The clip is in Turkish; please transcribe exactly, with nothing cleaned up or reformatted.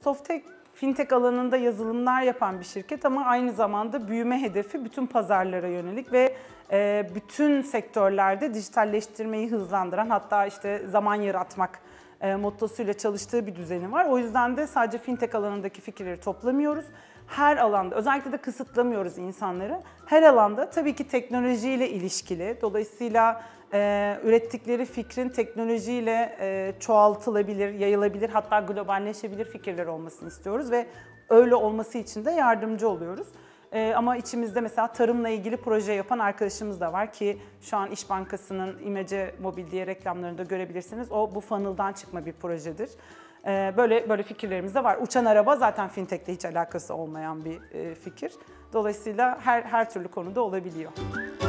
Softek, fintech alanında yazılımlar yapan bir şirket ama aynı zamanda büyüme hedefi bütün pazarlara yönelik ve bütün sektörlerde dijitalleştirmeyi hızlandıran, hatta işte zaman yaratmak mottosuyla çalıştığı bir düzeni var. O yüzden de sadece fintech alanındaki fikirleri toplamıyoruz. Her alanda, özellikle de kısıtlamıyoruz insanları. Her alanda tabii ki teknolojiyle ilişkili. Dolayısıyla e, ürettikleri fikrin teknolojiyle e, çoğaltılabilir, yayılabilir, hatta globalleşebilir fikirler olmasını istiyoruz ve öyle olması için de yardımcı oluyoruz. Ee, ama içimizde mesela tarımla ilgili proje yapan arkadaşımız da var ki şu an İş Bankası'nın İmece Mobil diye reklamlarında görebilirsiniz. O bu funnel'dan çıkma bir projedir. Ee, böyle böyle fikirlerimiz de var. Uçan araba zaten fintech'le hiç alakası olmayan bir e, fikir. Dolayısıyla her her türlü konuda olabiliyor.